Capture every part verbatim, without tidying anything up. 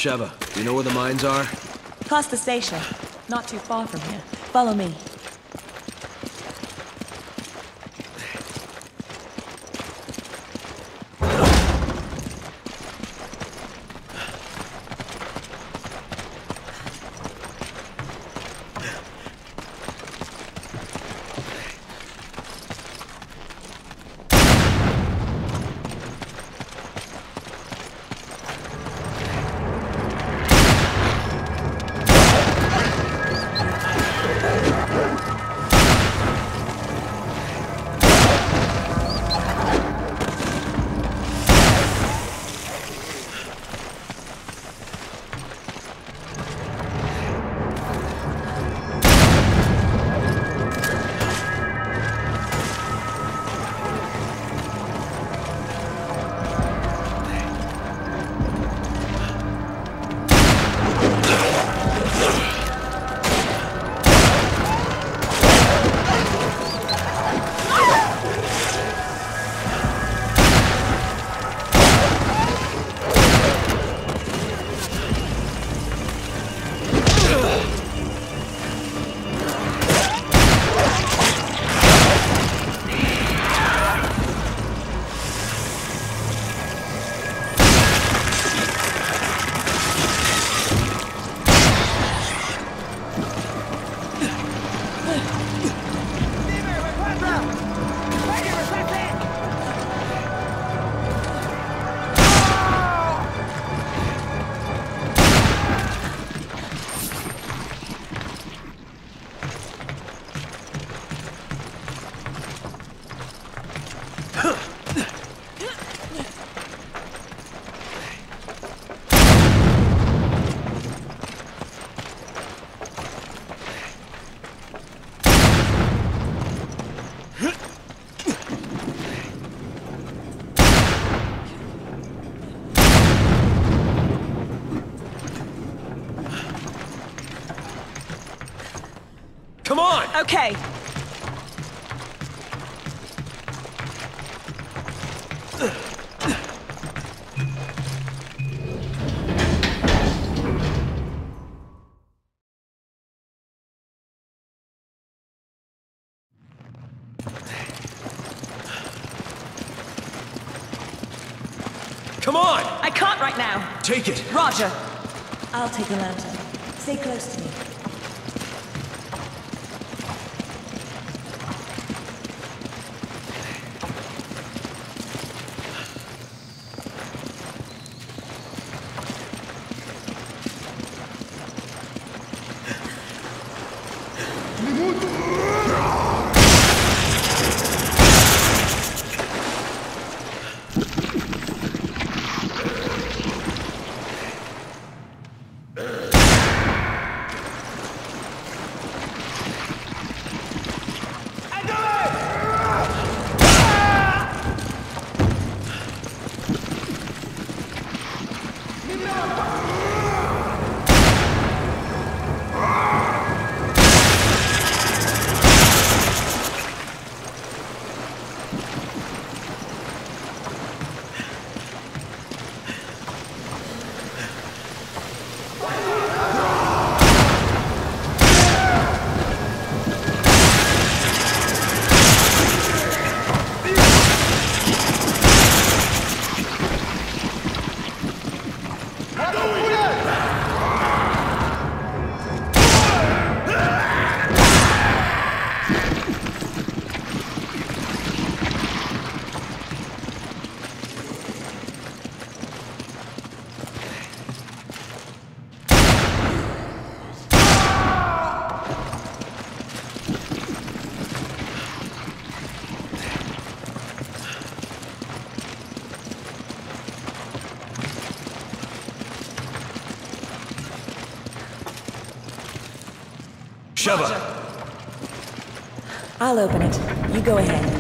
Sheva, do you know where the mines are? Past the station. Not too far from here. Follow me. Come on! Okay. Come on! I can't right now. Take it! Roger. I'll take the lantern. Stay close to me. Sheva! I'll open it. You go ahead.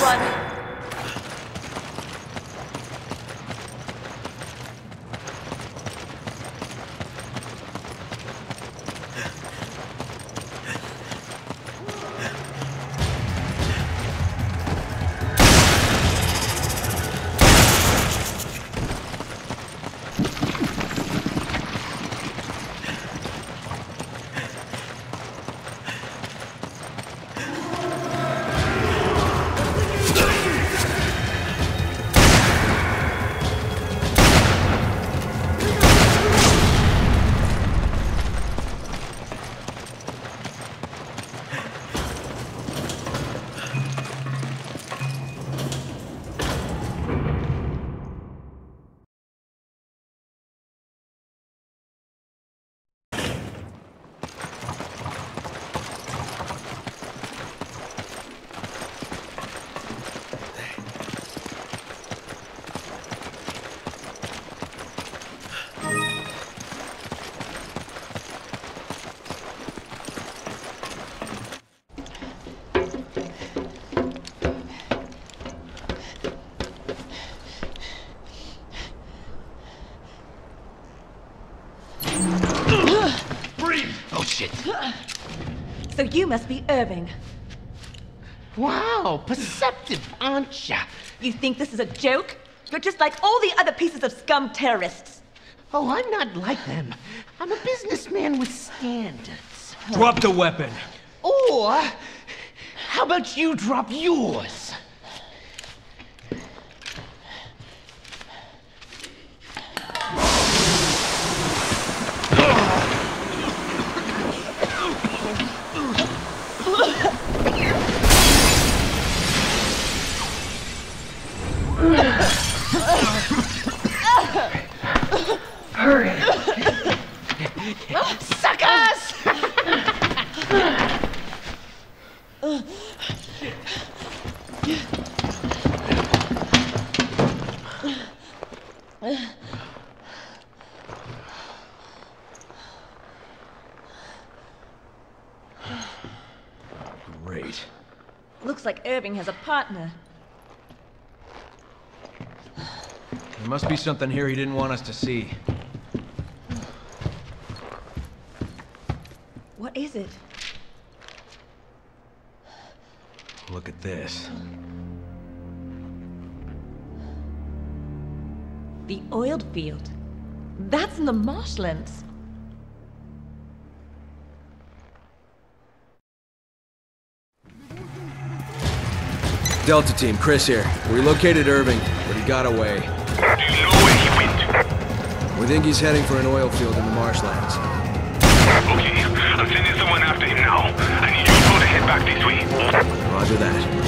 one. So you must be Irving. Wow, perceptive, aren't ya? You think this is a joke? You're just like all the other pieces of scum terrorists. Oh, I'm not like them. I'm a businessman with standards. Drop the weapon. Or, how about you drop yours? Hurry! Suckers! Great. Looks like Irving has a partner. There must be something here he didn't want us to see. What is it? Look at this. The oiled field. That's in the marshlands. Delta Team, Chris here. We located Irving, but he got away. Do you know where he went? We think he's heading for an oil field in the marshlands. Okay, I'm sending someone after him now. I need you all to head back this way. Roger that.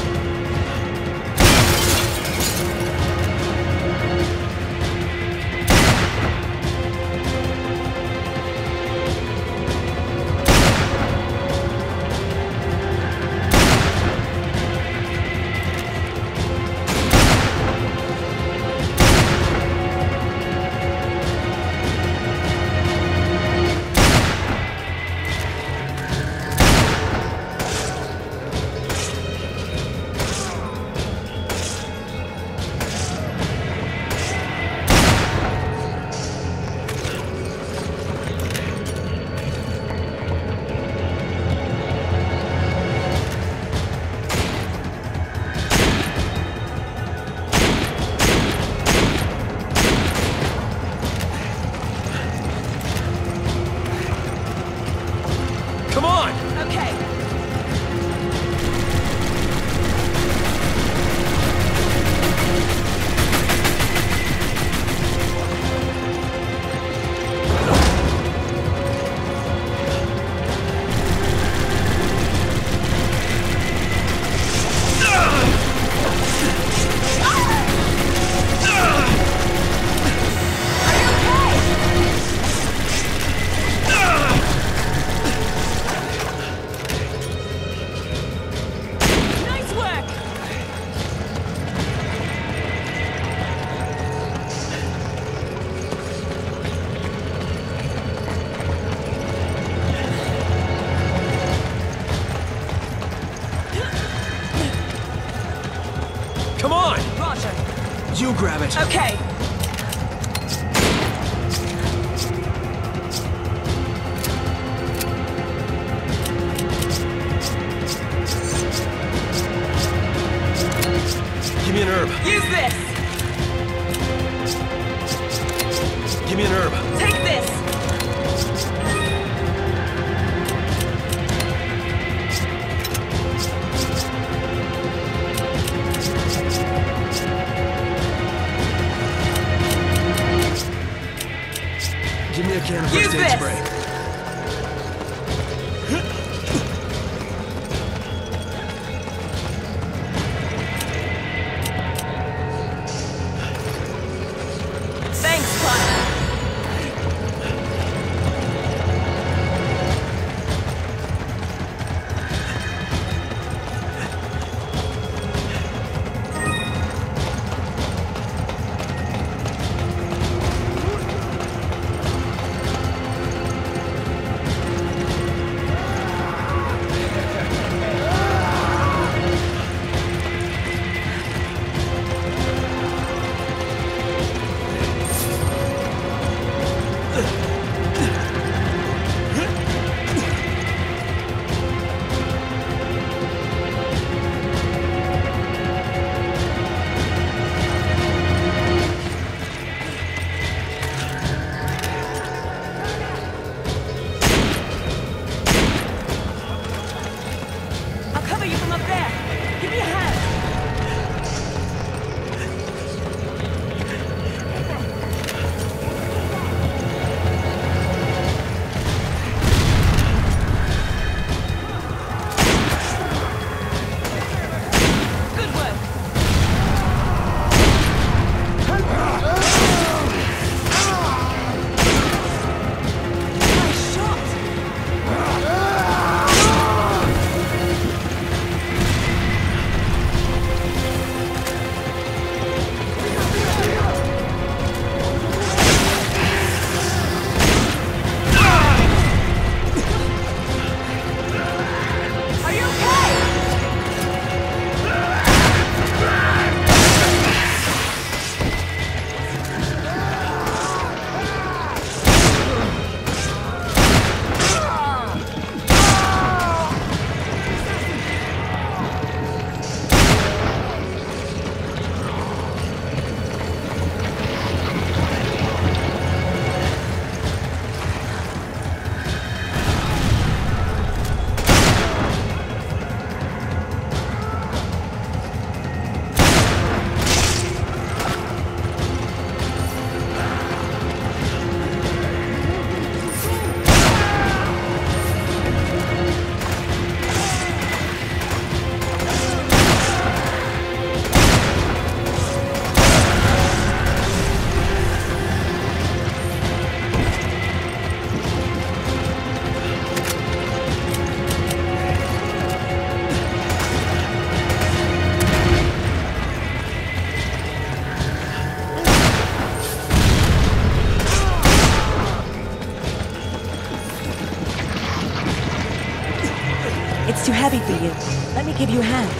grab it. Okay. Give me an herb. Use this. Give me an herb. Take this. Give me a can of Use first aid this. spray. Thanks, Connor. I'll cover you from up there. Give me a hand. Good work. Nice shot. Are you okay? It's too heavy for you. Let me give you a hand.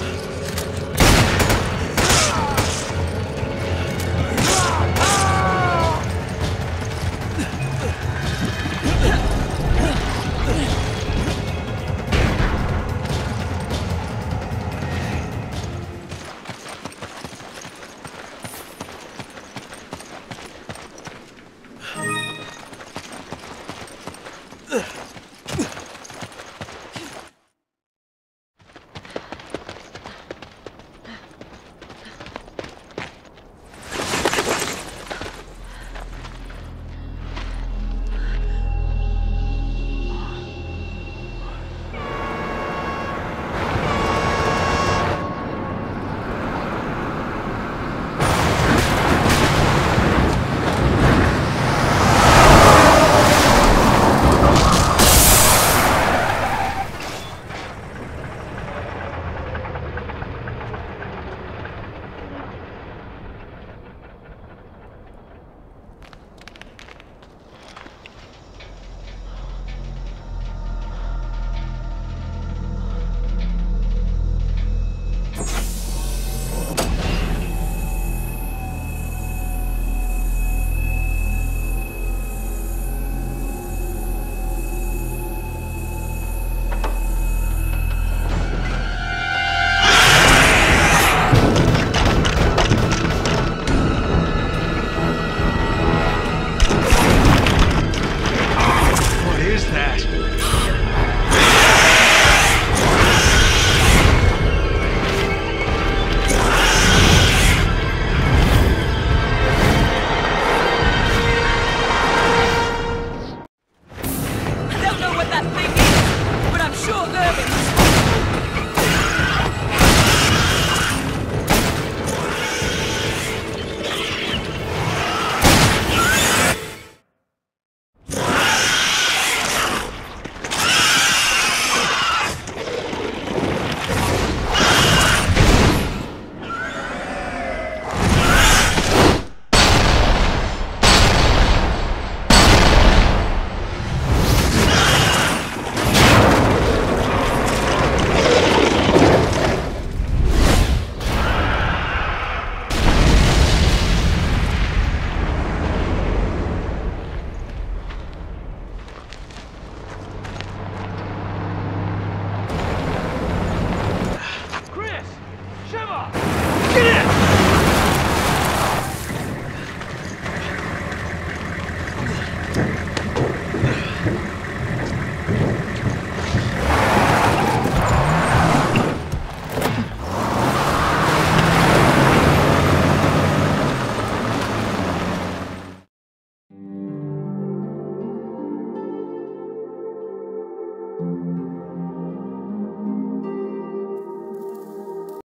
that.